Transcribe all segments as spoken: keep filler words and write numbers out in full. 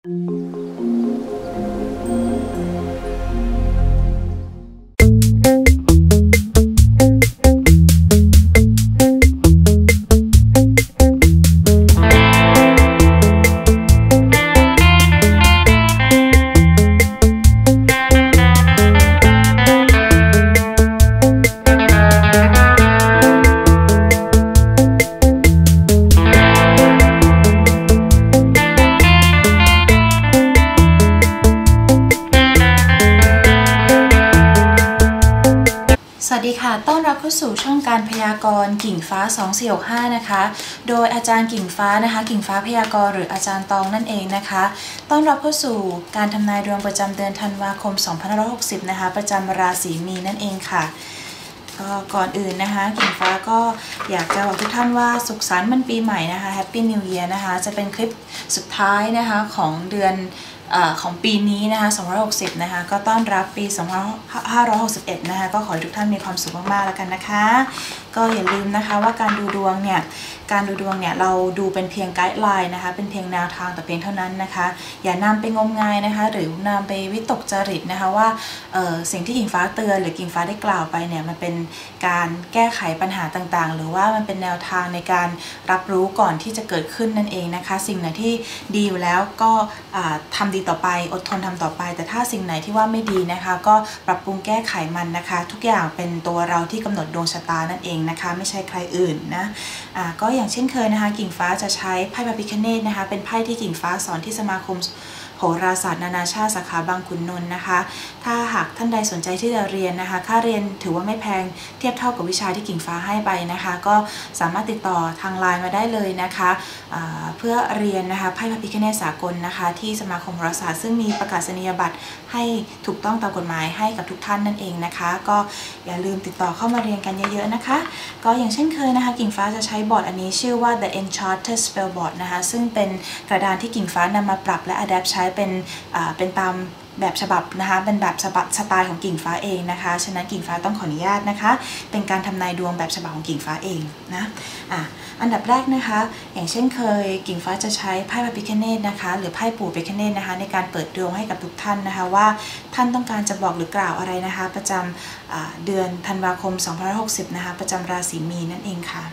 สวัสดีค่ะต้อนรับเข้าสู่ช่องการพยากรณ์กิ่งฟ้าสองสี่หกห้านะคะโดยอาจารย์กิ่งฟ้านะคะกิ่งฟ้าพยากรณ์หรืออาจารย์ตองนั่นเองนะคะต้อนรับเข้าสู่การทำนายดวงประจำเดือนธันวาคมสองพันห้าร้อยหกสิบนะคะประจำราศีมีนนั่นเองค่ะก็ก่อนอื่นนะคะกิ่งฟ้าก็อยากจะบอกทุกท่านว่าสุขสันต์วันปีใหม่นะคะ Happy New Year นะคะจะเป็นคลิปสุดท้ายนะคะของเดือนของปีนี้นะคะสองพันห้าร้อยหกสิบนะคะก็ต้อนรับปีสองพันห้าร้อยหกสิบเอ็ดนะคะก็ขอให้ทุกท่านมีความสุขมากๆแล้วกันนะคะก็อย่าลืมนะคะว่าการดูดวงเนี่ยการดูดวงเนี่ยเราดูเป็นเพียงไกด์ไลน์นะคะเป็นเพียงแนวทางแต่เพียงเท่านั้นนะคะอย่านำไปงมงายนะคะหรือนำไปวิตกจริตนะคะว่าเอ่อสิ่งที่กิ่งฟ้าเตือนหรือกิ่งฟ้าได้กล่าวไปเนี่ยมันเป็นการแก้ไขปัญหาต่างๆหรือว่ามันเป็นแนวทางในการรับรู้ก่อนที่จะเกิดขึ้นนั่นเองนะคะสิ่งไหนที่ดีอยู่แล้วก็ทำดีต่อไปอดทนทำต่อไปแต่ถ้าสิ่งไหนที่ว่าไม่ดีนะคะก็ปรับปรุงแก้ไขมันนะคะทุกอย่างเป็นตัวเราที่กำหนดดวงชะตานั่นเองนะคะไม่ใช่ใครอื่นนะอ่าก็อย่างเช่นเคยนะคะกิ่งฟ้าจะใช้ไพ่พระพิฆเนศนะคะเป็นไพ่ที่กิ่งฟ้าสอนที่สมาคมโหราศาสตร์นานาชาติสาขาบางขุนนนท์นะคะถ้าหากท่านใดสนใจที่จะเรียนนะคะค่าเรียนถือว่าไม่แพงเทียบเท่ากับวิชาที่กิ่งฟ้าให้ไปนะคะก็สามารถติดต่อทางไลน์มาได้เลยนะคะเพื่อเรียนนะคะไพ่พระพิฆเนศสากลนะคะที่สมาคมโหราศาสตร์ซึ่งมีประกาศนียบัตรให้ถูกต้องตามกฎหมายให้กับทุกท่านนั่นเองนะคะก็อย่าลืมติดต่อเข้ามาเรียนกันเยอะๆนะคะก็อย่างเช่นเคยนะคะกิ่งฟ้าจะใช้บอร์ดอันนี้ชื่อว่า The Enchanted Spellboard นะคะซึ่งเป็นกระดานที่กิ่งฟ้านำมาปรับและ adapt ใช้เป็นเป็นตามแบบฉบับนะคะเป็นแบบสไตล์ของกิ่งฟ้าเองนะคะฉะนั้นกิ่งฟ้าต้องขออนุญาตนะคะเป็นการทำนายดวงแบบฉบับของกิ่งฟ้าเองนะอ่ะอันดับแรกนะคะอย่างเช่นเคยกิ่งฟ้าจะใช้ไพ่พระพิฆเนศนะคะหรือไพ่ปู่พิฆเนศนะคะในการเปิดดวงให้กับทุกท่านนะคะว่าท่านต้องการจะบอกหรือกล่าวอะไรนะคะประจำเดือนธันวาคมสองพันห้าร้อยหกสิบนะคะประจำราศีมีนนั่นเองค่ะ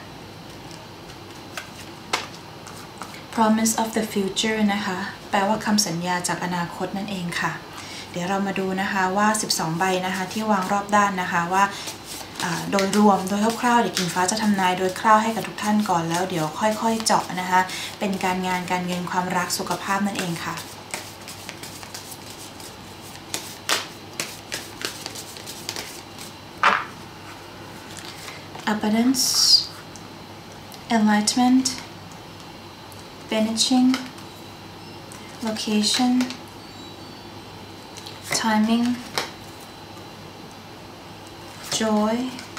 Promise of the future นะคะแปลว่าคำสัญญาจากอนาคตนั่นเองค่ะเดี๋ยวเรามาดูนะคะว่าสิบสองใบนะคะที่วางรอบด้านนะคะว่าโดยรวมโดยคร่าวๆเดี๋ยวกิ่งฟ้าจะทำนายโดยคร่าวให้กับทุกท่านก่อนแล้วเดี๋ยวค่อยๆเจาะนะคะเป็นการงานการเงินความรักสุขภาพนั่นเองค่ะ Abundance Enlightenment Finishing Location Timing Joy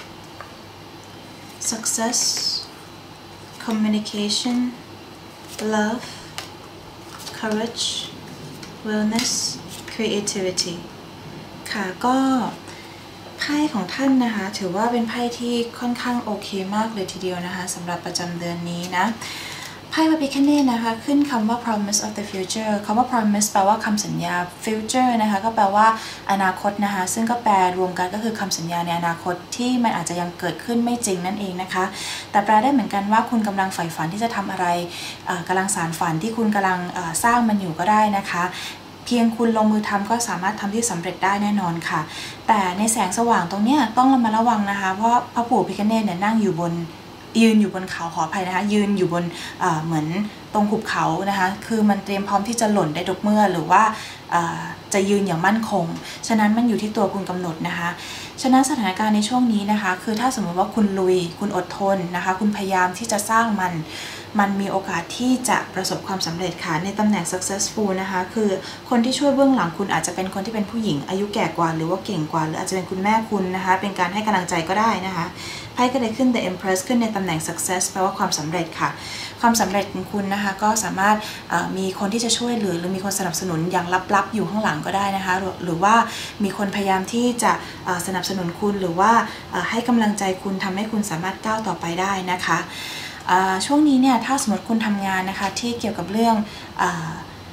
Success Communication Love Courage Wellness Creativity ค่ะก็ไพ่ของท่านนะคะถือว่าเป็นไพ่ที่ค่อนข้างโอเคมากเลยทีเดียวนะคะสำหรับประจำเดือนนี้นะไพ่พระพิฆเนศนะคะขึ้นคำว่า promise of the future คำว่า promise แปลว่าคำสัญญา future นะคะก็แปลว่าอนาคตนะคะซึ่งก็แปลรวมกันก็คือคำสัญญาในอนาคตที่มันอาจจะยังเกิดขึ้นไม่จริงนั่นเองนะคะแต่แปลได้เหมือนกันว่าคุณกำลังใฝ่ฝันที่จะทำอะไรกำลังสานฝันที่คุณกำลังสร้างมันอยู่ก็ได้นะคะเพียงคุณลงมือทำก็สามารถทำที่สำเร็จได้แน่นอนค่ะแต่ในแสงสว่างตรงนี้ต้องระมัดระวังนะคะเพราะพระปู่พิฆเนศเนี่ยนั่งอยู่บนยืนอยู่บนเขาขออภัยนะคะยืนอยู่บนเหมือนตรงหุบเขานะคะคือมันเตรียมพร้อมที่จะหล่นได้ทุกเมื่อหรือว่าจะยืนอย่างมั่นคงฉะนั้นมันอยู่ที่ตัวคุณกำหนดนะคะฉะนั้นสถานการณ์ในช่วงนี้นะคะคือถ้าสมมติว่าคุณลุยคุณอดทนนะคะคุณพยายามที่จะสร้างมันมันมีโอกาสที่จะประสบความสำเร็จค่ะในตำแหน่ง successful นะคะคือคนที่ช่วยเบื้องหลังคุณอาจจะเป็นคนที่เป็นผู้หญิงอายุแก่กว่าหรือว่าเก่งกว่าหรืออาจจะเป็นคุณแม่คุณนะคะเป็นการให้กำลังใจก็ได้นะคะไพ่ก็เลยขึ้น The Empress ขึ้นในตำแหน่ง success แปลว่าความสำเร็จค่ะความสำเร็จของคุณนะคะก็สามารถมีคนที่จะช่วยเหลือหรือมีคนสนับสนุนอย่างลับๆอยู่ข้างหลังก็ได้นะคะหรือว่ามีคนพยายามที่จะสนับสนุนคุณหรือว่าให้กำลังใจคุณทำให้คุณสามารถก้าวต่อไปได้นะคะช่วงนี้เนี่ยถ้าสมมติคุณทำงานนะคะที่เกี่ยวกับเรื่อง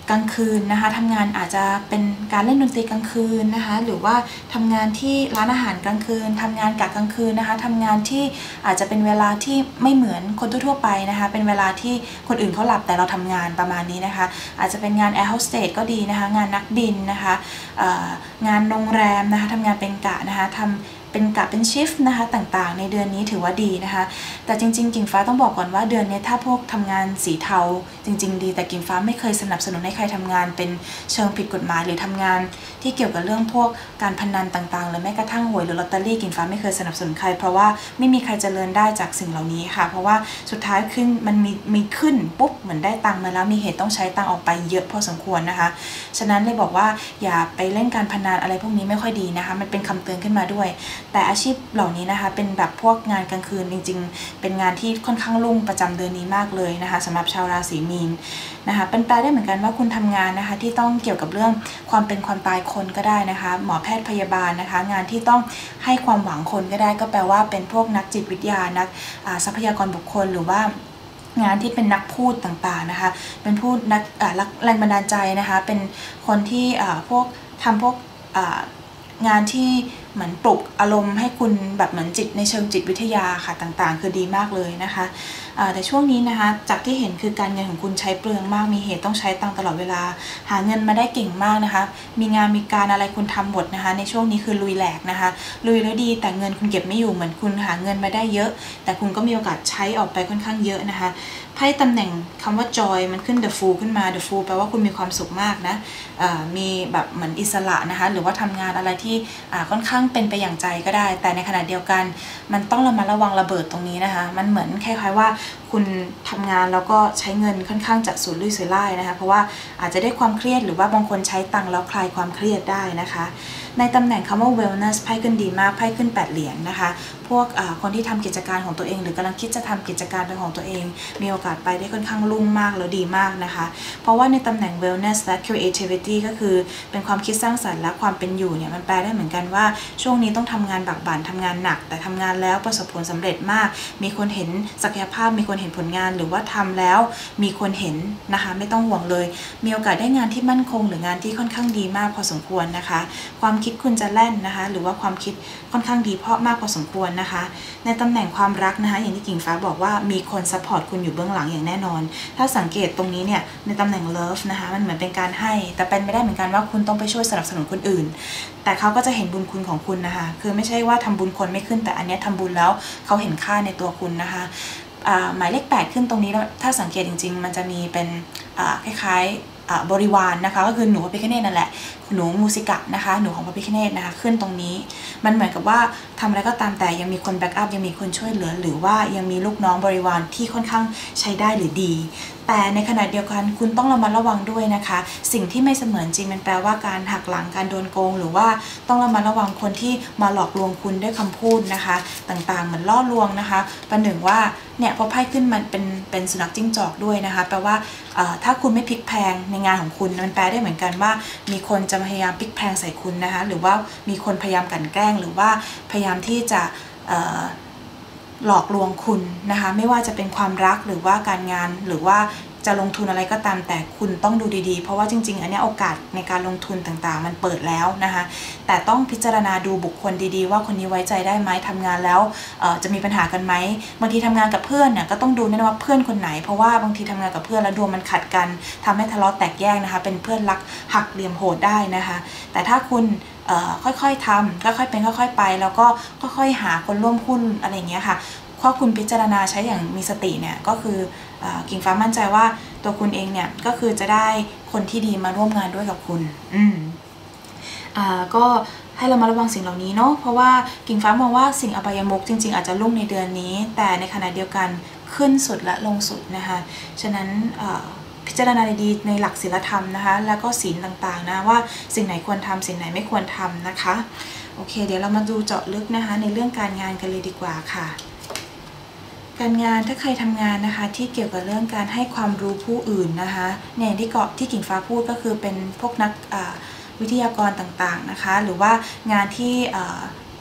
กลางคืนนะคะทำงานอาจจะเป็นการเล่นดนตรีกลางคืนนะคะหรือว่าทำงานที่ร้านอาหารกลางคืนทำงานกะกลางคืนนะคะทำงานที่อาจจะเป็นเวลาที่ไม่เหมือนคนทั่วๆไปนะคะเป็นเวลาที่คนอื่นเขาหลับแต่เราทำงานประมาณนี้นะคะอาจจะเป็นงานแอร์โฮสเตสก็ดีนะคะงานนักบินนะคะงานโรงแรมนะคะทำงานเป็นกะนะคะทำเป็นกะเป็นชิฟต์นะคะต่างๆในเดือนนี้ถือว่าดีนะคะแต่จริงๆกิ่งฟ้าต้องบอกก่อนว่าเดือนนี้ถ้าพวกทำงานสีเทาจริงๆดีแต่กิ่งฟ้าไม่เคยสนับสนุนให้ใครทำงานเป็นเชิงผิดกฎหมายหรือทำงานที่เกี่ยวกับเรื่องพวกการพนันต่างๆหรือแม้กระทั่งหวยหรือลอตเตอรี่กิ่งฟ้าไม่เคยสนับสนุนใครเพราะว่าไม่มีใครเจริญได้จากสิ่งเหล่านี้ค่ะเพราะว่าสุดท้ายขึ้นมันมีมีขึ้นปุ๊บเหมือนได้ตังค์มาแล้วมีเหตุต้องใช้ตังค์ออกไปเยอะพอสมควรนะคะฉะนั้นเลยบอกว่าอย่าไปเล่นการพนันอะไรพวกนี้ไม่ค่อยดีนะคะมันเป็นคำเตือนขึ้นมาด้วยแต่อาชีพเหล่านี้นะคะเป็นแบบพวกงานกลางคืนจริงๆเป็นงานที่ค่อนข้างรุ่งประจำเดือนนี้มากเลยนะคะสำหรับชาวราศีมีนนะคะเป็นแปลได้เหมือนกันว่าคุณทำงานนะคะที่ต้องเกี่ยวกับเรื่องความเป็นความตายคนก็ได้นะคะหมอแพทย์พยาบาลนะคะงานที่ต้องให้ความหวังคนก็ได้ก็แปลว่าเป็นพวกนักจิตวิทยานักทรัพยากรบุคคลหรือว่างานที่เป็นนักพูดต่างๆนะคะเป็นพูดนักแรงบันดาลใจนะคะเป็นคนที่พวกทำพวกงานที่เหมือนปลุกอารมณ์ให้คุณแบบเหมือนจิตในเชิงจิตวิทยาค่ะต่างๆคือดีมากเลยนะคะแต่ช่วงนี้นะคะจากที่เห็นคือการเงินของคุณใช้เปลืองมากมีเหตุต้องใช้ตังค์ตลอดเวลาหาเงินมาได้เก่งมากนะคะมีงานมีการอะไรคุณทำหมดนะคะในช่วงนี้คือลุยแหลกนะคะลุยแล้วดีแต่เงินคุณเก็บไม่อยู่เหมือนคุณหาเงินมาได้เยอะแต่คุณก็มีโอกาสใช้ออกไปค่อนข้างเยอะนะคะไพ่ตำแหน่งคำว่า joy มันขึ้น the fool ขึ้นมา the fool แปลว่าคุณมีความสุขมากนะมีแบบเหมือนอิสระนะคะหรือว่าทำงานอะไรที่ค่อนข้างเป็นไปอย่างใจก็ได้แต่ในขณะเดียวกันมันต้องระมัดระวังระเบิดตรงนี้นะคะมันเหมือนคล้ายๆว่าคุณทำงานแล้วก็ใช้เงินค่อนข้างจะสูญลุยสุร่ายนะคะเพราะว่าอาจจะได้ความเครียดหรือว่าบางคนใช้ตังค์แล้วคลายความเครียดได้นะคะในตำแหน่งคำว่า wellness ไพ่ขึ้นดีมากไพ่ขึ้นแปดเหรียญนะคะพวกคนที่ทำกิจการของตัวเองหรือกำลังคิดจะทำกิจการเป็นของตัวเองมีโอกาสไปได้ค่อนข้างรุ่งมากแล้วดีมากนะคะเพราะว่าในตำแหน่ง wellness และ creativity ก็คือเป็นความคิดสร้างสรรค์และความเป็นอยู่เนี่ยมันแปลได้เหมือนกันว่าช่วงนี้ต้องทำงานบักบั่นทำงานหนักแต่ทำงานแล้วประสบผลสำเร็จมากมีคนเห็นศักยภาพมีคนเห็นผลงานหรือว่าทำแล้วมีคนเห็นนะคะไม่ต้องห่วงเลยมีโอกาสได้งานที่มั่นคงหรืองานที่ค่อนข้างดีมากพอสมควรนะคะความคิดคุณจะแล่นนะคะหรือว่าความคิดค่อนข้างดีเพราะมากพอสมควรนะคะในตำแหน่งความรักนะคะอย่างที่กิ่งฟ้าบอกว่ามีคนซัพพอร์ตคุณอยู่เบื้องหลังอย่างแน่นอนถ้าสังเกตตรงนี้เนี่ยในตำแหน่ง love นะคะมันเหมือนเป็นการให้แต่เป็นไม่ได้เหมือนกันว่าคุณต้องไปช่วยสนับสนุนคนอื่นแต่เขาก็จะเห็นบุญคุณของคุณนะคะคือไม่ใช่ว่าทำบุญคนไม่ขึ้นแต่อันนี้ทำบุญแล้วเขาเห็นค่าในตัวคุณนะคะหมายเลขแปดขึ้นตรงนี้แล้วถ้าสังเกตจริงๆมันจะมีเป็นคล้ายๆบริวารนะคะก็คือหนูพระพิฆเนศนั่นแหละหนูมูสิกะนะคะหนูของพระพิฆเนศนะคะขึ้นตรงนี้มันเหมือนกับว่าทำอะไรก็ตามแต่ยังมีคนแบ็กอัพยังมีคนช่วยเหลือหรือว่ายังมีลูกน้องบริวารที่ค่อนข้างใช้ได้หรือดีแต่ในขณะเดียวกันคุณต้องระมัดระวังด้วยนะคะสิ่งที่ไม่เสมือนจริงมันแปลว่าการหักหลังการโดนโกงหรือว่าต้องระมัดระวังคนที่มาหลอกลวงคุณด้วยคำพูดนะคะต่างๆเหมือนล่อลวงนะคะประหนึ่งว่าเนี่ยพอไพ่ขึ้นมันเป็นเป็นสุนัขจิ้งจอกด้วยนะคะแปลว่าถ้าคุณไม่พลิกแพลงในงานของคุณมันแปลได้เหมือนกันว่ามีคนจะพยายามพลิกแพลงใส่คุณนะคะหรือว่ามีคนพยายามกลั่นแกล้งหรือว่าพยายามที่จะหลอกลวงคุณนะคะไม่ว่าจะเป็นความรักหรือว่าการงานหรือว่าจะลงทุนอะไรก็ตามแต่คุณต้องดูดีๆเพราะว่าจริงๆอันนี้โอกาสในการลงทุนต่างๆมันเปิดแล้วนะคะแต่ต้องพิจารณาดูบุคคลดีๆว่าคนนี้ไว้ใจได้ไหมทำงานแล้วจะมีปัญหากันไหมบางทีทำงานกับเพื่อนเนี่ยก็ต้องดูนะว่าเพื่อนคนไหนเพราะว่าบางทีทำงานกับเพื่อนแล้วดวงมันขัดกันทำให้ทะเลาะแตกแยกนะคะเป็นเพื่อนรักหักเหลี่ยมโหดได้นะคะแต่ถ้าคุณค่อยๆทำค่อยๆเป็นค่อยๆไปแล้วก็ค่อยๆหาคนร่วมหุ้นอะไรอย่างเงี้ยค่ะข้อคุณพิจารณาใช้อย่างมีสติเนี่ยก็คือกิ่งฟ้ามั่นใจว่าตัวคุณเองเนี่ยก็คือจะได้คนที่ดีมาร่วมงานด้วยกับคุณอืมอ่าก็ให้เรามาระวังสิ่งเหล่านี้เนาะเพราะว่ากิ่งฟ้ามองว่าสิ่งอบายมุขจริงๆอาจจะลุ่งในเดือนนี้แต่ในขณะเดียวกันขึ้นสุดและลงสุดนะคะฉะนั้นพิจารณาดีๆในหลักศีลธรรมนะคะแล้วก็ศีลต่างๆนะว่าสิ่งไหนควรทำสิ่งไหนไม่ควรทำนะคะโอเคเดี๋ยวเรามาดูเจาะลึกนะคะในเรื่องการงานกันเลยดีกว่าค่ะการงานถ้าใครทำงานนะคะที่เกี่ยวกับเรื่องการให้ความรู้ผู้อื่นนะคะเนี่ยที่เกาะที่กิ่งฟ้าพูดก็คือเป็นพวกนักวิทยากรต่างๆนะคะหรือว่างานที่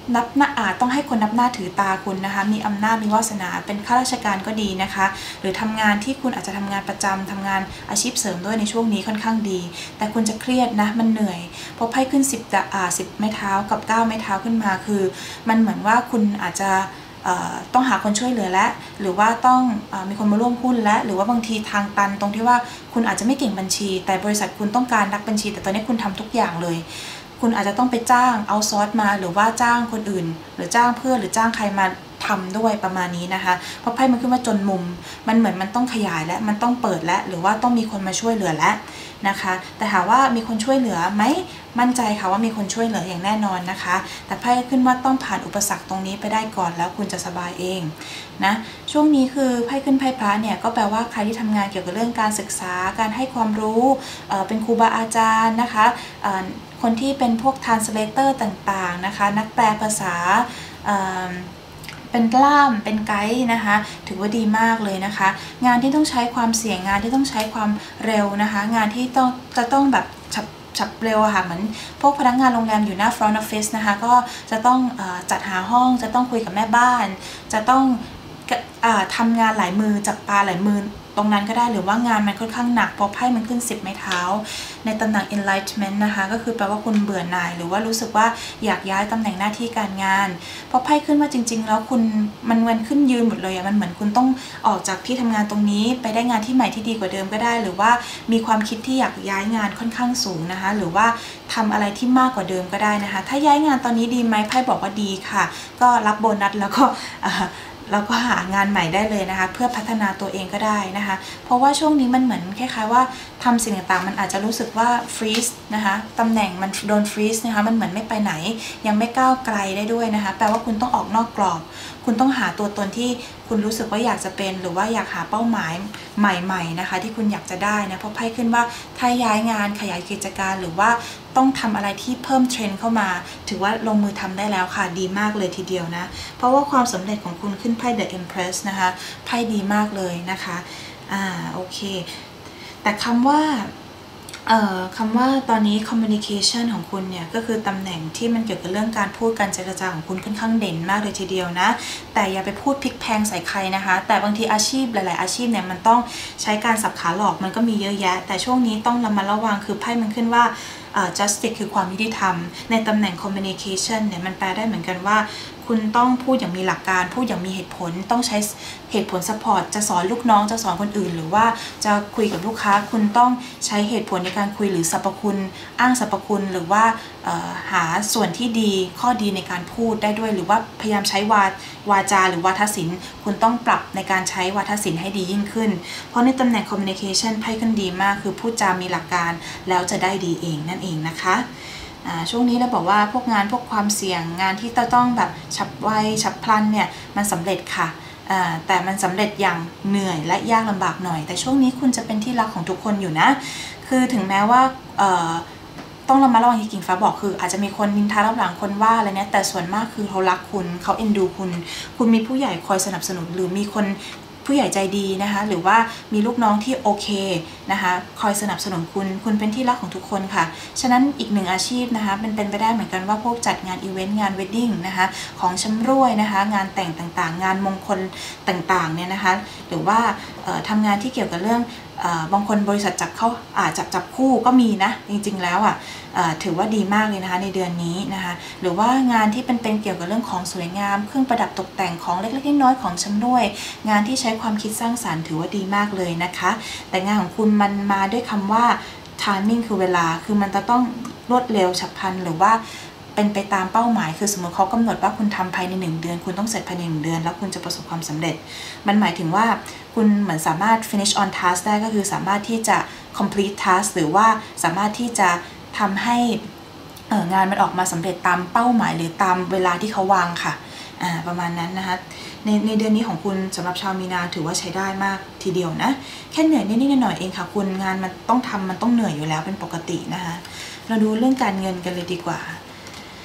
นับหน้าอาจต้องให้คนนับหน้าถือตาคุณนะคะมีอำนาจมีวาสนาเป็นข้าราชการก็ดีนะคะหรือทำงานที่คุณอาจจะทำงานประจำทำงานอาชีพเสริมด้วยในช่วงนี้ค่อนข้างดีแต่คุณจะเครียดนะมันเหนื่อยพอไพ่ขึ้นสิบอ่าสิบไม้เท้ากับเก้าไม้เท้าขึ้นมาคือมันเหมือนว่าคุณอาจจะต้องหาคนช่วยเหลือและหรือว่าต้องอมีคนมาร่วมหุ้นและหรือว่าบางทีทางตันตรงที่ว่าคุณอาจจะไม่เก่งบัญชีแต่บริษัทคุณต้องการนักบัญชีแต่ตอนนี้คุณทำทุกอย่างเลยคุณอาจจะต้องไปจ้างเอาซอร์สมาหรือว่าจ้างคนอื่นหรือจ้างเพื่อนหรือจ้างใครมาทำด้วยประมาณนี้นะคะเพราะไพ่มันขึ้นมาจนมุมมันเหมือนมันต้องขยายและมันต้องเปิดและหรือว่าต้องมีคนมาช่วยเหลือและนะคะแต่ถามว่ามีคนช่วยเหลือไหมมั่นใจค่ะว่ามีคนช่วยเหลืออย่างแน่นอนนะคะแต่ไพ่ขึ้นว่าต้องผ่านอุปสรรคตรงนี้ไปได้ก่อนแล้วคุณจะสบายเองนะช่วงนี้คือไพ่ขึ้นไพ่พระเนี่ยก็แปลว่าใครที่ทำงานเกี่ยวกับเรื่องการศึกษาการให้ความรู้เอ่อเป็นครูบาอาจารย์นะคะเอ่อคนที่เป็นพวก translator ต่างๆนะคะนักแปลภาษาเอ่อเป็นล่ามเป็นไกด์นะคะถือว่าดีมากเลยนะคะงานที่ต้องใช้ความเสี่ยงงานที่ต้องใช้ความเร็วนะคะงานที่ต้องจะต้องแบบฉับฉับเร็วอะค่ะเหมือนพวกพนักงานโรงแรมอยู่หน้า front office นะคะก็จะต้องเอ่อจัดหาห้องจะต้องคุยกับแม่บ้านจะต้องทำงานหลายมือจับปลาหลายมือตรงนั้นก็ได้หรือว่างานมันค่อนข้างหนักเพราะไพ่มันขึ้นสิบไม้เท้าในตำแหน่ง enlightenment นะคะก็คือแปลว่าคุณเบื่อหน่ายหรือว่ารู้สึกว่าอยากย้ายตำแหน่งหน้าที่การงานเพราะไพ่ขึ้นว่าจริงๆแล้วคุณมันเงินขึ้นยืนหมดเลยอะมันเหมือนคุณต้องออกจากที่ทำงานตรงนี้ไปได้งานที่ใหม่ที่ดีกว่าเดิมก็ได้หรือว่ามีความคิดที่อยากย้ายงานค่อนข้างสูงนะคะหรือว่าทำอะไรที่มากกว่าเดิมก็ได้นะคะถ้าย้ายงานตอนนี้ดีไหมไพ่บอกว่าดีค่ะก็รับโบนัสแล้วก็แล้วก็หางานใหม่ได้เลยนะคะเพื่อพัฒนาตัวเองก็ได้นะคะเพราะว่าช่วงนี้มันเหมือนคล้ายๆว่าทำสิ่งต่างๆมันอาจจะรู้สึกว่าฟรีซนะคะตำแหน่งมันโดนฟรีซนะคะมันเหมือนไม่ไปไหนยังไม่ก้าวไกลได้ด้วยนะคะแปลว่าคุณต้องออกนอกกรอบคุณต้องหาตัวตนที่คุณรู้สึกว่าอยากจะเป็นหรือว่าอยากหาเป้าหมายใหม่ๆนะคะที่คุณอยากจะได้นะเพราะไพ่ขึ้นว่าถ้าย้ายงานขยายกิจการหรือว่าต้องทำอะไรที่เพิ่มเทรนด์เข้ามาถือว่าลงมือทำได้แล้วค่ะดีมากเลยทีเดียวนะเพราะว่าความสำเร็จของคุณขึ้นไพ่ The Empress นะคะไพ่ดีมากเลยนะคะอ่าโอเคแต่คำว่าเอ่อคำว่าตอนนี้ communication ของคุณเนี่ยก็คือตำแหน่งที่มันเกี่ยวกับเรื่องการพูดการเจรจาของคุณค่อนข้างเด่นมากเลยทีเดียวนะแต่อย่าไปพูดพลิกแพงใส่ใครนะคะแต่บางทีอาชีพหลายๆอาชีพเนี่ยมันต้องใช้การสับขาหลอกมันก็มีเยอะแยะแต่ช่วงนี้ต้องระมัดระวังคือไพ่มันขึ้นว่า justice คือความยุติธรรมในตำแหน่ง communication เนี่ยมันแปลได้เหมือนกันว่าคุณต้องพูดอย่างมีหลักการพูดอย่างมีเหตุผลต้องใช้เหตุผล support จะสอนลูกน้องจะสอนคนอื่นหรือว่าจะคุยกับลูกค้าคุณต้องใช้เหตุผลในการคุยหรือสรรพคุณอ้างสรรพคุณหรือว่าหาส่วนที่ดีข้อดีในการพูดได้ด้วยหรือว่าพยายามใช้วาวาจาหรือวาทศิลป์คุณต้องปรับในการใช้วาทศิลป์ให้ดียิ่งขึ้นเพราะในตำแหน่ง communication ไพ่ขึ้นดีมากคือพูดจามีหลักการแล้วจะได้ดีเองนั่นเองนะคะช่วงนี้เราบอกว่าพวกงานพวกความเสี่ยงงานที่ต้องแบบฉับไวฉับพลันเนี่ยมันสำเร็จค่ะแต่มันสำเร็จอย่างเหนื่อยและยากลำบากหน่อยแต่ช่วงนี้คุณจะเป็นที่รักของทุกคนอยู่นะคือถึงแม้ว่าต้องระมัดระวังที่กิ่งฟ้าบอกคืออาจจะมีคนนินทารับหลังคนว่าอะไรเนี่ยแต่ส่วนมากคือเขารักคุณเขาเอ็นดูคุณคุณมีผู้ใหญ่คอยสนับสนุนหรือมีคนผู้ใหญ่ใจดีนะคะหรือว่ามีลูกน้องที่โอเคนะคะคอยสนับสนุนคุณคุณเป็นที่รักของทุกคนค่ะฉะนั้นอีกหนึ่งอาชีพนะคะเป็นเป็นไปได้เหมือนกันว่าพวกจัดงานอีเวนต์งานเวดดิ้งนะคะของชำร่วยนะคะงานแต่งต่างๆงานมงคลต่างๆเนี่ยนะคะหรือว่าทำงานที่เกี่ยวกับเรื่องบางคนบริษัทจับเข้าจับจับคู่ก็มีนะจริงๆแล้วอ่ะถือว่าดีมากเลยนะคะในเดือนนี้นะคะหรือว่างานที่เป็นเป็นเกี่ยวกับเรื่องของสวยงามเครื่องประดับตกแต่งของเล็กๆน้อยๆของชำร่วยงานที่ใช้ความคิดสร้างสรรค์ถือว่าดีมากเลยนะคะแต่งานของคุณมันมาด้วยคำว่า timing คือเวลาคือมันจะต้องรวดเร็วฉับพลันหรือว่าเป็นไปตามเป้าหมายคือสมมติเขากำหนดว่าคุณทำภายในหนึ่งเดือนคุณต้องเสร็จภายในหนึ่งเดือนแล้วคุณจะประสบความสำเร็จมันหมายถึงว่าคุณเหมือนสามารถ finish on task ได้ก็คือสามารถที่จะ complete task หรือว่าสามารถที่จะทำให้งานมันออกมาสำเร็จตามเป้าหมายหรือตามเวลาที่เขาวางค่ะประมาณนั้นนะคะในในเดือนนี้ของคุณสำหรับชาวมีนาถือว่าใช้ได้มากทีเดียวนะแค่เหนื่อยนิดๆหน่อยๆเองค่ะคุณงานมันต้องทำมันต้องเหนื่อยอยู่แล้วเป็นปกตินะคะเราดูเรื่องการเงินกันเลยดีกว่า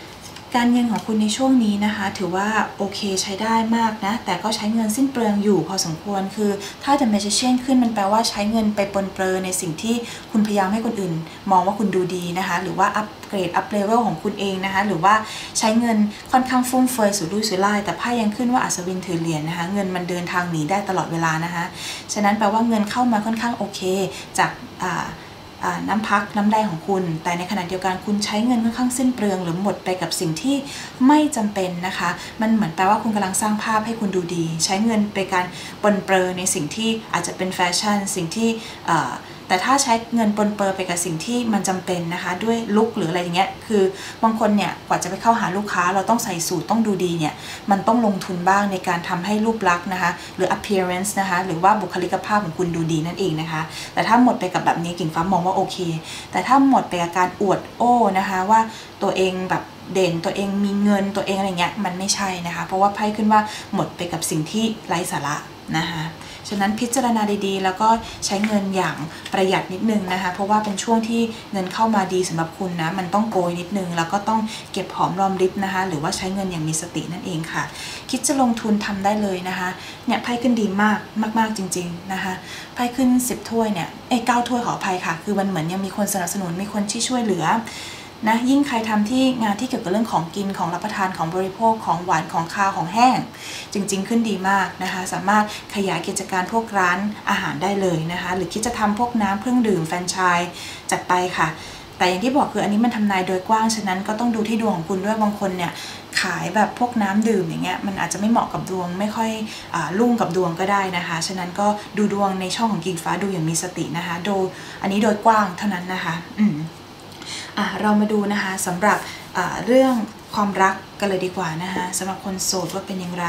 การเงินของคุณในช่วงนี้นะคะถือว่าโอเคใช้ได้มากนะแต่ก็ใช้เงินสิ้นเปลืองอยู่พอสมควรคือถ้า The Magician ขึ้นมันแปลว่าใช้เงินไปปนเปื้อในสิ่งที่คุณพยายามให้คนอื่นมองว่าคุณดูดีนะคะหรือว่าอัปเกรดอัพเลเวลของคุณเองนะคะหรือว่าใช้เงินค่อนข้างฟุ่มเฟือยสุรุ่ยสุร่ายแต่ไพ่ยังขึ้นว่าอัศวินถือเหรียญนะคะเงินมันเดินทางหนีได้ตลอดเวลานะคะฉะนั้นแปลว่าเงินเข้ามาค่อนข้างโอเคจากอ่าน้ำพักน้ำได้ของคุณแต่ในขณะเดียวกันคุณใช้เงินค่อนข้างสิ้นเปลืองหรือหมดไปกับสิ่งที่ไม่จำเป็นนะคะมันเหมือนแปลว่าคุณกำลังสร้างภาพให้คุณดูดีใช้เงินไปการปนเปื้อในสิ่งที่อาจจะเป็นแฟชั่นสิ่งที่แต่ถ้าใช้เงินปนเปื้อไปกับสิ่งที่มันจำเป็นนะคะด้วยลุคหรืออะไรอย่างเงี้ยคือบางคนเนี่ยกว่าจะไปเข้าหาลูกค้าเราต้องใส่สูทต้องดูดีเนี่ยมันต้องลงทุนบ้างในการทำให้รูปลักษณ์นะคะหรือ appearance นะคะหรือว่าบุคลิกภาพของคุณดูดีนั่นเองนะคะแต่ถ้าหมดไปกับแบบนี้กิ่งฟ้ามองว่าโอเคแต่ถ้าหมดไปกับการอวดโอ้นะคะว่าตัวเองแบบเด่นตัวเองมีเงินตัวเองอะไรเงี้ยมันไม่ใช่นะคะเพราะว่าไพ่ขึ้นว่าหมดไปกับสิ่งที่ไร้สาระนะคะฉะนั้นพิจารณาดีๆแล้วก็ใช้เงินอย่างประหยัดนิดนึงนะคะเพราะว่าเป็นช่วงที่เงินเข้ามาดีสำหรับคุณนะมันต้องโกยนิดนึงแล้วก็ต้องเก็บหอมรอมริบนะคะหรือว่าใช้เงินอย่างมีสตินั่นเองค่ะคิดจะลงทุนทำได้เลยนะคะเนี่ยไพ่ขึ้นดีมากมากๆจริงๆนะคะไพ่ขึ้นสิบถ้วยเนี่ยเอ้ยเก้าถ้วยขออภัยค่ะคือมันเหมือนยังมีคนสนับสนุนมีคนที่ช่วยเหลือนะยิ่งใครทำที่งานที่เกี่ยวกับเรื่องของกินของรับประทานของบริโภคของหวานของคาวของแห้งจริงๆขึ้นดีมากนะคะสามารถขยายกิจการพวกร้านอาหารได้เลยนะคะหรือคิดจะทำพวกน้ำเครื่องดื่มแฟรนไชส์จัดไปค่ะแต่อย่างที่บอกคืออันนี้มันทำนายโดยกว้างฉะนั้นก็ต้องดูที่ดวงของคุณด้วยบางคนเนี่ยขายแบบพวกน้ำดื่มอย่างเงี้ยมันอาจจะไม่เหมาะกับดวงไม่ค่อยรุ่งกับดวงก็ได้นะคะฉะนั้นก็ดูดวงในช่องของกิ่งฟ้าดูอย่างมีสตินะคะโดยอันนี้โดยกว้างเท่านั้นนะคะอืมเรามาดูนะคะสำหรับเรื่องความรักกันเลยดีกว่านะคะสำหรับคนโสดว่าเป็นอย่างไร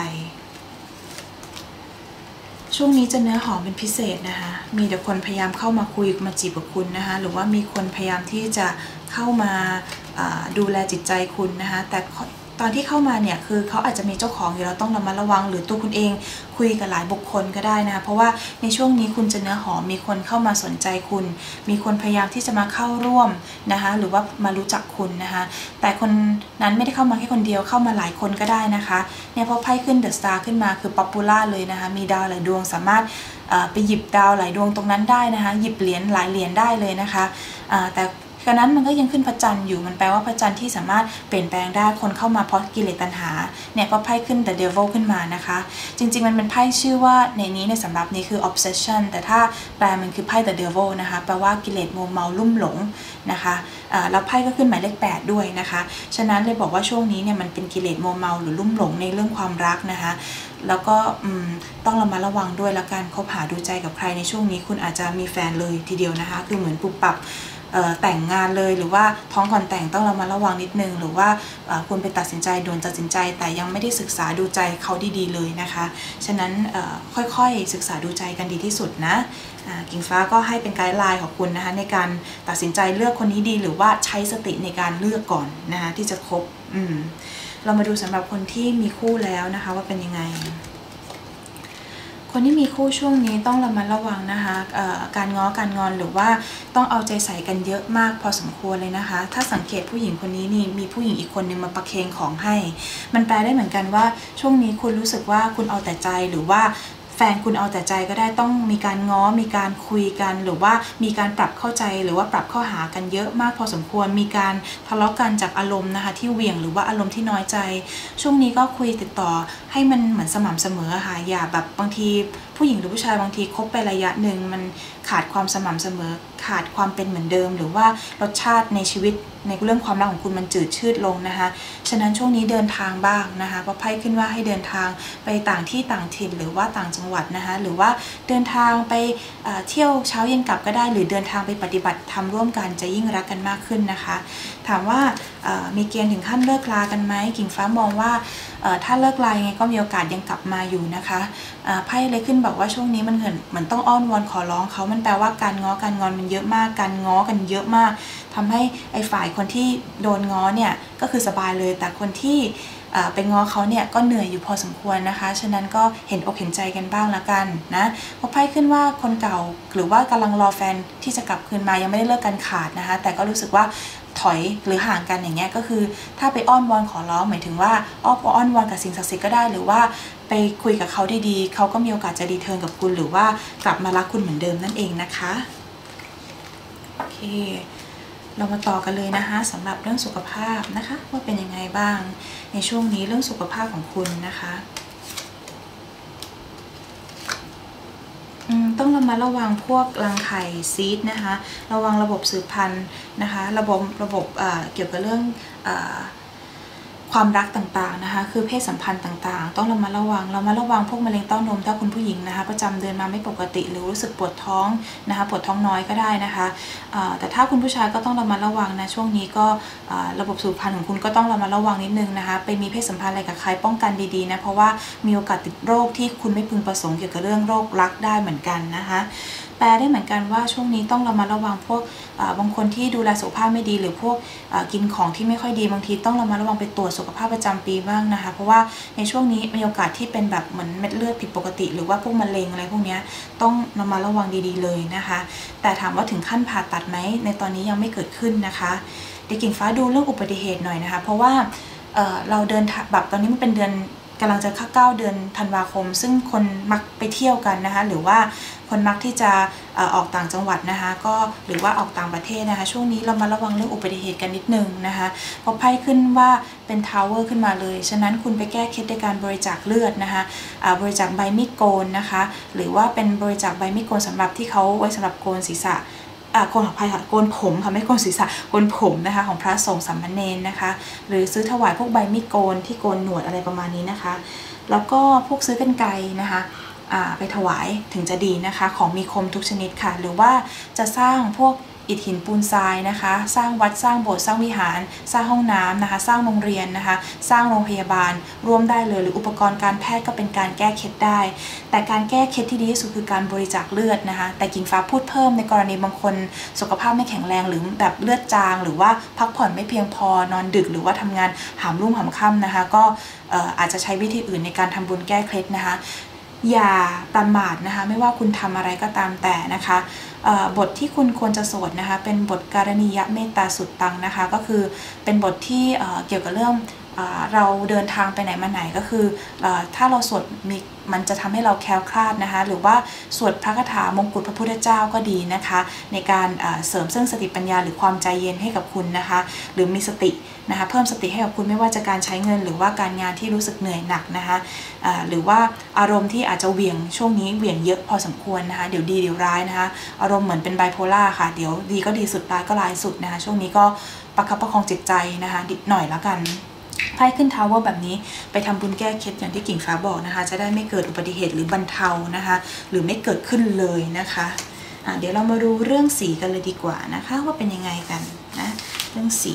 ช่วงนี้จะเนื้อหอมเป็นพิเศษนะคะมีแต่คนพยายามเข้ามาคุยมาจีบกับคุณนะคะหรือว่ามีคนพยายามที่จะเข้ามาดูแลจิตใจคุณนะคะแต่ตอนที่เข้ามาเนี่ยคือเขาอาจจะมีเจ้าของอยู่แล้วต้องระมัดระวังหรือตัวคุณเองคุยกับหลายบุคคลก็ได้นะคะเพราะว่าในช่วงนี้คุณจะเนื้อหอมมีคนเข้ามาสนใจคุณมีคนพยายามที่จะมาเข้าร่วมนะคะหรือว่ามารู้จักคุณนะคะแต่คนนั้นไม่ได้เข้ามาแค่คนเดียวเข้ามาหลายคนก็ได้นะคะเนี่ยพอไพ่ขึ้นเดอะสตาร์ขึ้นมาคือป๊อปปูล่าเลยนะคะมีดาวหลายดวงสามารถไปหยิบดาวหลายดวงตรงนั้นได้นะคะหยิบเหรียญหลายเหรียญได้เลยนะคะแต่ขณะนั้นมันก็ยังขึ้นพระจันทร์อยู่มันแปลว่าพระจันทร์ที่สามารถเปลี่ยนแปลงได้คนเข้ามาเพราะกิเลสตัณหาเนี่ยพอไพ่ขึ้น The Devil ขึ้นมานะคะจริงๆมันเป็นไพ่ชื่อว่าในนี้ในสำหรับนี้คือ obsession แต่ถ้าแปลมันคือไพ่ The Devil นะคะแปลว่ากิเลสมัวเมาลุ่มหลงนะคะแล้วไพ่ก็ขึ้นหมายเลขแปดด้วยนะคะฉะนั้นเลยบอกว่าช่วงนี้เนี่ยมันเป็นกิเลสมัวเมาหรือลุ่มหลงในเรื่องความรักนะคะแล้วก็ต้องระมัดระวังด้วยและการคบหาดูใจกับใครในช่วงนี้คุณอาจจะมีแฟนเลยทีเดียวนะคะคือเหมือนปุบปับแต่งงานเลยหรือว่าท้องก่อนแต่งต้องเรามาระวังนิดนึงหรือว่าควรไปตัดสินใจด่วนตัดสินใจแต่ยังไม่ได้ศึกษาดูใจเขาดีๆเลยนะคะฉะนั้นค่อยๆศึกษาดูใจกันดีที่สุดนะกิ่งฟ้าก็ให้เป็นไกด์ไลน์ของคุณนะคะในการตัดสินใจเลือกคนนี้ดีหรือว่าใช้สติในการเลือกก่อนนะคะที่จะคบอืมเรามาดูสำหรับคนที่มีคู่แล้วนะคะว่าเป็นยังไงคนที่มีคู่ช่วงนี้ต้องระมัดระวังนะคะการง้อการงอนหรือว่าต้องเอาใจใส่กันเยอะมากพอสมควรเลยนะคะถ้าสังเกตผู้หญิงคนนี้นี่มีผู้หญิงอีกคนนึงมาประเคนของให้มันแปลได้เหมือนกันว่าช่วงนี้คุณรู้สึกว่าคุณเอาแต่ใจหรือว่าแฟนคุณเอาแต่ใจก็ได้ต้องมีการง้อมีการคุยกันหรือว่ามีการปรับเข้าใจหรือว่าปรับเข้าหากันเยอะมากพอสมควรมีการทะเลาะกันจากอารมณ์นะคะที่เหวี่ยงหรือว่าอารมณ์ที่น้อยใจช่วงนี้ก็คุยติดต่อให้มันเหมือนสม่ำเสมอค่ะอย่าแบบบางทีผู้หญิงหรือผู้ชายบางทีคบไประยะหนึ่งมันขาดความสม่ำเสมอขาดความเป็นเหมือนเดิมหรือว่ารสชาติในชีวิตในเรื่องความรักของคุณมันจืดชืดลงนะคะฉะนั้นช่วงนี้เดินทางบ้างนะคะเพราะไพ่ขึ้นว่าให้เดินทางไปต่างที่ต่างถิ่นหรือว่าต่างจังหวัดนะคะหรือว่าเดินทางไปเที่ยวเช้าเย็นกลับก็ได้หรือเดินทางไปปฏิบัติธรรมร่วมกันจะยิ่งรักกันมากขึ้นนะคะถามว่ามีเกณฑ์ถึงขั้นเลิกลากันไหมกิ่งฟ้ามองว่าถ้าเลิกลายังไงก็มีโอกาสยังกลับมาอยู่นะคะไพ่เลยขึ้นบอกว่าช่วงนี้มันเหมือนเหมือนต้องอ้อนวอนขอร้องเขามันแปลว่าการง้อการงอนมันเยอะมากการง้อกันเยอะมากทำให้ไอ้ฝ่ายคนที่โดนง้อเนี่ยก็คือสบายเลยแต่คนที่ไปง้อเขาเนี่ยก็เหนื่อยอยู่พอสมควรนะคะฉะนั้นก็เห็นอกเห็นใจกันบ้างละกันนะเพราะไพ่ขึ้นว่าคนเก่าหรือว่ากำลังรอแฟนที่จะกลับคืนมายังไม่ได้เลิกกันขาดนะคะแต่ก็รู้สึกว่าถอยหรือห่างกันอย่างเงี้ยก็คือถ้าไปอ้อนวอนขอร้องหมายถึงว่าอ้อนอ้อนวอนกับสิ่งศักดิ์สิทธิ์ก็ได้หรือว่าไปคุยกับเขาดีๆเขาก็มีโอกาสจะรีเทิร์นกับคุณหรือว่ากลับมารักคุณเหมือนเดิมนั่นเองนะคะโอเคเรามาต่อกันเลยนะคะสำหรับเรื่องสุขภาพนะคะว่าเป็นยังไงบ้างในช่วงนี้เรื่องสุขภาพของคุณนะคะต้องระมัดระวังพวกรังไข่ซีดนะคะระวังระบบสืบพันธุ์นะคะระบบระบบเกี่ยวกับเรื่องความรักต่างๆนะคะคือเพศสัมพันธ์ต่างๆต้องระมัดระวังเรามาระวังพวกมะเร็งเต้านมถ้าคุณผู้หญิงนะคะประจำเดือนมาไม่ปกติหรือรู้สึกปวดท้องนะคะปวดท้องน้อยก็ได้นะคะแต่ถ้าคุณผู้ชายก็ต้องระมัดระวังนะช่วงนี้ก็ระบบสืบพันธุ์ของคุณก็ต้องระมัดระวังนิดนึงนะคะไปมีเพศสัมพันธ์อะไรกับใครป้องกันดีๆนะเพราะว่ามีโอกาสติดโรคที่คุณไม่พึงประสงค์เกี่ยวกับเรื่องโรครักได้เหมือนกันนะคะแปลได้เหมือนกันว่าช่วงนี้ต้องระมัดระวังพวกบางคนที่ดูแลสุขภาพไม่ดีหรือพวกกินของที่ไม่ค่อยดีบางทีต้องระมัดระวังไปตรวจสุขภาพประจำปีบ้างนะคะเพราะว่าในช่วงนี้มีโอกาสที่เป็นแบบเหมือนเม็ดเลือดผิดปกติหรือว่าพวกมะเร็งอะไรพวกนี้ต้องระมัดระวังดีๆเลยนะคะแต่ถามว่าถึงขั้นผ่าตัดไหมในตอนนี้ยังไม่เกิดขึ้นนะคะเด็กกิ่งฟ้าดูเรื่องอุบัติเหตุหน่อยนะคะเพราะว่าเเราเดินแบบตอนนี้มันเป็นเดือนกำลังจะเข้าเก้าเดือนธันวาคมซึ่งคนมักไปเที่ยวกันนะคะหรือว่าคนมักที่จะออกต่างจังหวัดนะคะก็หรือว่าออกต่างประเทศนะคะช่วงนี้เรามาระวังเรื่องอุบัติเหตุกันนิดนึงนะคะพอไพ่ขึ้นว่าเป็นทาวเวอร์ขึ้นมาเลยฉะนั้นคุณไปแก้เคล็ดด้วยการบริจาคเลือดนะคะบริจาคใบมีดโกนนะคะหรือว่าเป็นบริจาคใบมีดโกนสำหรับที่เขาไว้สำหรับโกนศีรษะโกนของพายค่ะโกนผมค่ะไม่โกนศีรษะโกนผมนะคะของพระสงฆ์สามเณรนะคะหรือซื้อถวายพวกใบมีดโกนที่โกนหนวดอะไรประมาณนี้นะคะแล้วก็พวกซื้อกรรไกรนะคะไปถวายถึงจะดีนะคะของมีคมทุกชนิดค่ะหรือว่าจะสร้างพวกอิฐหินปูนทรายนะคะสร้างวัดสร้างโบสถ์สร้างวิหารสร้างห้องน้ำนะคะสร้างโรงเรียนนะคะสร้างโรงพยาบาลร่วมได้เลยหรืออุปกรณ์การแพทย์ก็เป็นการแก้เคล็ดได้แต่การแก้เคล็ดที่ดีที่สุดคือการบริจาคเลือดนะคะแต่กิ่งฟ้าพูดเพิ่มในกรณีบางคนสุขภาพไม่แข็งแรงหรือแบบเลือดจางหรือว่าพักผ่อนไม่เพียงพอนอนดึกหรือว่าทำงานหามรุ่งหามค่ำนะคะก็อาจจะใช้วิธีอื่นในการทำบุญแก้เคล็ดนะคะอย่าประมาทนะคะไม่ว่าคุณทำอะไรก็ตามแต่นะคะบทที่คุณควรจะสวดนะคะเป็นบทการณียเมตตาสุดตังนะคะก็คือเป็นบทที่เกี่ยวกับเรื่องเราเดินทางไปไหนมาไหนก็คือถ้าเราสวดมีมันจะทำให้เราแคล้วคลาดนะคะหรือว่าสวดพระคาถามงกุฎพระพุทธเจ้าก็ดีนะคะในการเสริมซึ่งสติปัญญาหรือความใจเย็นให้กับคุณนะคะหรือมีสตินะคะเพิ่มสติให้กับคุณไม่ว่าจะการใช้เงินหรือว่าการงานที่รู้สึกเหนื่อยหนักนะคะหรือว่าอารมณ์ที่อาจจะเหวี่ยงช่วงนี้เหวี่ยงเยอะพอสมควรนะคะเดี๋ยวดีเดี๋ยวร้ายนะคะอารมณ์เหมือนเป็นไบโพล่าค่ะเดี๋ยวดีก็ดีสุดร้ายก็ร้ายสุดนะคะช่วงนี้ก็ประคับประคองจิตใจนะคะดิดหน่อยแล้วกันไพ่ขึ้นทาวเวอร์แบบนี้ไปทำบุญแก้เคล็ดอย่างที่กิ่งฟ้าบอกนะคะจะได้ไม่เกิดอุบัติเหตุหรือบรรเทานะคะหรือไม่เกิดขึ้นเลยนะคะะเดี๋ยวเรามาดูเรื่องสีกันเลยดีกว่านะคะว่าเป็นยังไงกันนะเรื่องสี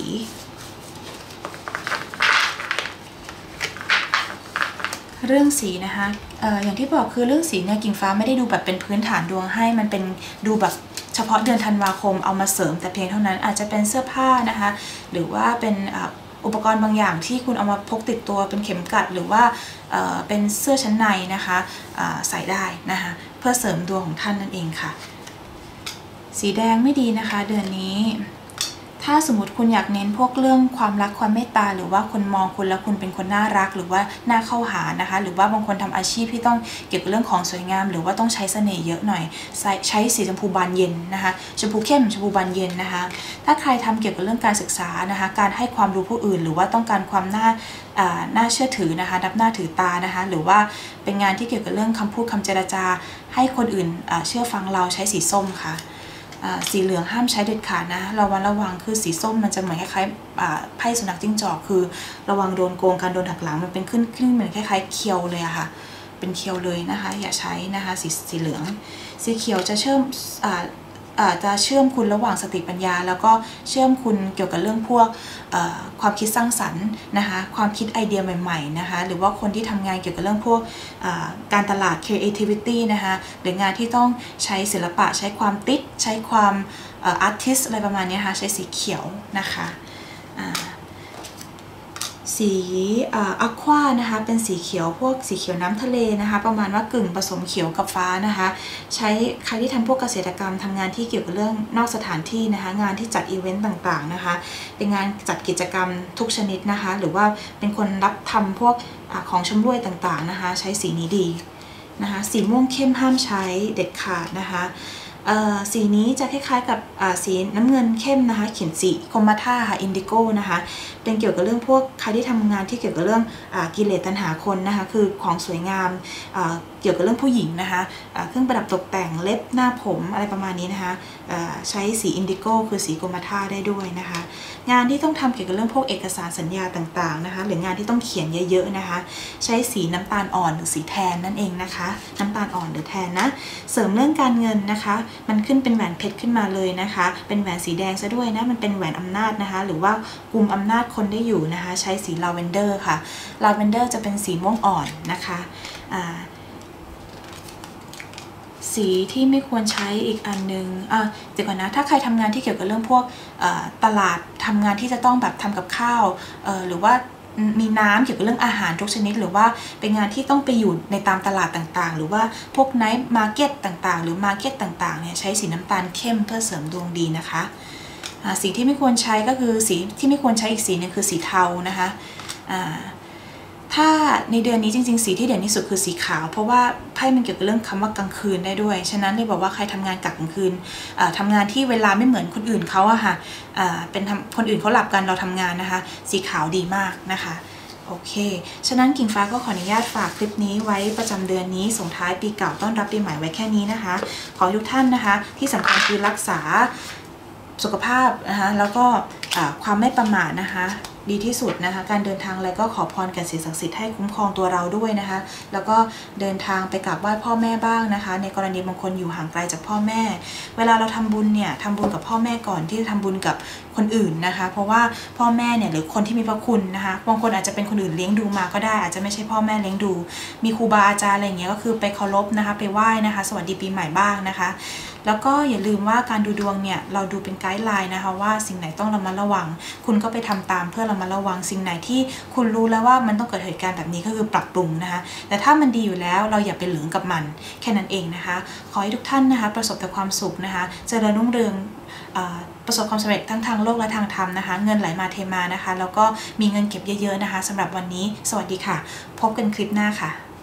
เรื่องสีนะคะเอ่ออย่างที่บอกคือเรื่องสีเนี่ยกิ่งฟ้าไม่ได้ดูแบบเป็นพื้นฐานดวงให้มันเป็นดูแบบเฉพาะเดือนธันวาคมเอามาเสริมแต่เพียงเท่านั้นอาจจะเป็นเสื้อผ้านะคะหรือว่าเป็นอุปกรณ์บางอย่างที่คุณเอามาพกติดตัวเป็นเข็มกลัดหรือว่าเอ่อเป็นเสื้อชั้นในนะคะใส่ได้นะคะเพื่อเสริมดวงของท่านนั่นเองค่ะสีแดงไม่ดีนะคะเดือนนี้ถ้าสมมติคุณอยากเน้นพวกเรื่องความรักความเมตตาหรือว่าคนมองคุณแล้วคุณเป็นคนน่ารักหรือว่าน่าเข้าหานะคะหรือว่าบางคนทำอาชีพที่ต้องเกี่ยวกับเรื่องของสวยงามหรือว่าต้องใช้เสน่ห์เยอะหน่อยใช้สีชมพูบานเย็นนะคะชมพูเข้มชมพูบานเย็นนะคะถ้าใครทำเกี่ยวกับเรื่องการศึกษานะคะการให้ความรู้ผู้อื่นหรือว่าต้องการความน่าน่าเชื่อถือนะคะนับหน้าถือตานะคะหรือว่าเป็นงานที่เกี่ยวกับเรื่องคำพูดคำเจรจาให้คนอื่นเชื่อฟังเราใช้สีส้มค่ะสีเหลืองห้ามใช้เด็ดขาดนะระวังระวังคือสีส้มมันจะเหมือนคล้ายๆไพ่สุนัขจิ้งจอกคือระวังโดนโกงการโดนหักหลังมันเป็นขึ้นขึ้นเหมือนคล้ายๆเคียวเลยอะค่ะเป็นเคียวเลยนะคะอย่าใช้นะคะสีสีเหลืองสีเขียวจะเชื่อมจะเชื่อมคุณระหว่างสติปัญญาแล้วก็เชื่อมคุณเกี่ยวกับเรื่องพวกความคิดสร้างสรรค์นะคะความคิดไอเดียใหม่ๆนะคะหรือว่าคนที่ทำงานเกี่ยวกับเรื่องพวกการตลาด creativity นะคะหรืองานที่ต้องใช้ศิลปะใช้ความติดใช้ความอาร์ติสอะไรประมาณนี้ค่ะใช้สีเขียวนะคะสีอะควานะคะเป็นสีเขียวพวกสีเขียวน้ำทะเลนะคะประมาณว่ากึ่งผสมเขียวกับฟ้านะคะใช้ใครที่ทำพวกเกษตรกรรมทำงานที่เกี่ยวกับเรื่องนอกสถานที่นะคะงานที่จัดอีเวนต์ต่างๆนะคะเป็นงานจัดกิจกรรมทุกชนิดนะคะหรือว่าเป็นคนรับทำพวกอของชำร่วยต่างๆนะคะใช้สีนี้ดีนะคะสีม่วงเข้มห้ามใช้เด็ดขาดนะคะสีนี้จะคล้ายๆกับสีน้ำเงินเข้มนะคะเขียนสีโคมาท่าค่ะอินดิโก้นะคะเป็นเกี่ยวกับเรื่องพวกใครที่ทำงานที่เกี่ยวกับเรื่องกิเลสตัณหาคนนะคะคือของสวยงามเกี่ยวกับเรื่องผู้หญิงนะคะเครื่องประดับตกแต่งเล็บหน้าผมอะไรประมาณนี้นะคะใช้สีอินดิโก้คือสีโคมาท่าได้ด้วยนะคะงานที่ต้องทำเกี่ยวกับเรื่องพวกเอกสารสัญญาต่างๆนะคะหรืองานที่ต้องเขียนเยอะๆนะคะใช้สีน้ำตาลอ่อนหรือสีแทนนั่นเองนะคะน้ำตาลอ่อนหรือแทนนะเสริมเรื่องการเงินนะคะมันขึ้นเป็นแหวนเพชรขึ้นมาเลยนะคะเป็นแหวนสีแดงซะด้วยนะมันเป็นแหวนอำนาจนะคะหรือว่ากุมอำนาจคนได้อยู่นะคะใช้สีลาเวนเดอร์ค่ะลาเวนเดอร์จะเป็นสีม่วงอ่อนนะคะสีที่ไม่ควรใช้อีกอันนึงอ่ะเดี๋ยวก่อนนะถ้าใครทำงานที่เกี่ยวกับเรื่องพวกตลาดทำงานที่จะต้องแบบทำกับข้าวหรือว่ามีน้ำเกี่ยวกับเรื่องอาหารทุกชนิดหรือว่าเป็นงานที่ต้องไปอยู่ในตามตลาดต่างๆหรือว่าพวกไนท์มาร์เก็ตต่างๆหรือมาร์เก็ตต่างๆเนี่ยใช้สีน้ำตาลเข้มเพื่อเสริมดวงดีนะคะสีที่ไม่ควรใช้ก็คือสีที่ไม่ควรใช้อีกสีนึงคือสีเทานะคะถ้าในเดือนนี้จริงๆสีที่เด่นที่สุดคือสีขาวเพราะว่าไพ่มันเกี่ยวกับเรื่องคำว่ากลางคืนได้ด้วยฉะนั้นเลยบอกว่าใครทำงานกะกลางคืนทำงานที่เวลาไม่เหมือนคนอื่นเขาอะค่ะเป็นคนอื่นเขาหลับกันเราทำงานนะคะสีขาวดีมากนะคะโอเคฉะนั้นกิ่งฟ้าก็ขออนุญาตฝากคลิปนี้ไว้ประจำเดือนนี้ส่งท้ายปีเก่าต้อนรับปีใหม่ไว้แค่นี้นะคะขอทุกท่านนะคะที่สำคัญคือรักษาสุขภาพนะคะแล้วก็ความไม่ประมาทนะคะดีที่สุดนะคะการเดินทางอะไรก็ขอพรแก่สิ่งศักดิ์สิทธิ์ให้คุ้มครองตัวเราด้วยนะคะแล้วก็เดินทางไปกราบไหว้พ่อแม่บ้างนะคะในกรณีบางคนอยู่ห่างไกลจากพ่อแม่เวลาเราทำบุญเนี่ยทำบุญกับพ่อแม่ก่อนที่จะทำบุญกับคนอื่นนะคะเพราะว่าพ่อแม่เนี่ยหรือคนที่มีพระคุณนะคะบางคนอาจจะเป็นคนอื่นเลี้ยงดูมาก็ได้อาจจะไม่ใช่พ่อแม่เลี้ยงดูมีครูบาอาจารย์อะไรอย่างเงี้ยก็คือไปเคารพนะคะไปไหว้นะคะสวัสดีปีใหม่บ้างนะคะแล้วก็อย่าลืมว่าการดูดวงเนี่ยเราดูเป็นไกด์ไลน์นะคะว่าสิ่งไหนต้องระมัดระวังคุณก็ไปทำตามเพื่อระมัดระวังสิ่งไหนที่คุณรู้แล้วว่ามันต้องเกิดเหตุการณ์แบบนี้ก็คือปรับปรุงนะคะแต่ถ้ามันดีอยู่แล้วเราอย่าไปเหลืองกับมันแค่นั้นเองนะคะขอให้ทุกท่านนะคะประสบแต่ความสุขนะคะเจริญรุ่งเรืองประสบความสำเร็จทั้งทางโลกและทางธรรมนะคะเงินไหลมาเทมานะคะแล้วก็มีเงินเก็บเยอะๆนะคะสำหรับวันนี้สวัสดีค่ะพบกันคลิปหน้าค่ะ